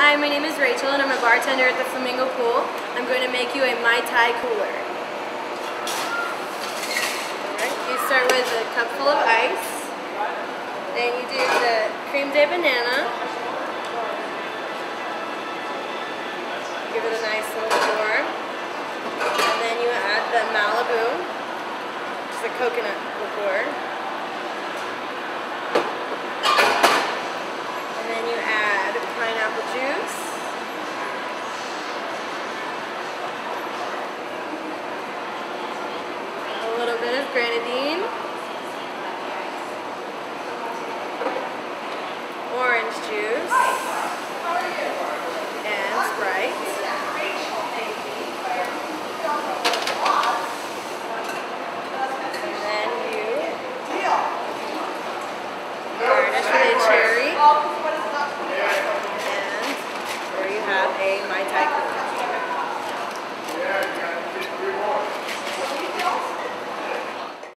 Hi, my name is Rachel and I'm a bartender at the Flamingo Pool. I'm going to make you a Mai Tai cooler. Alright, you start with a cup full of ice. Then you do the creme de banana. Give it a nice little pour. And then you add the Malibu, which is a coconut liqueur. And then you add pineapple juice. A little bit of grenadine. Orange juice. And Sprite. And then you garnish with a cherry. And there you have a Mai Tai cooler.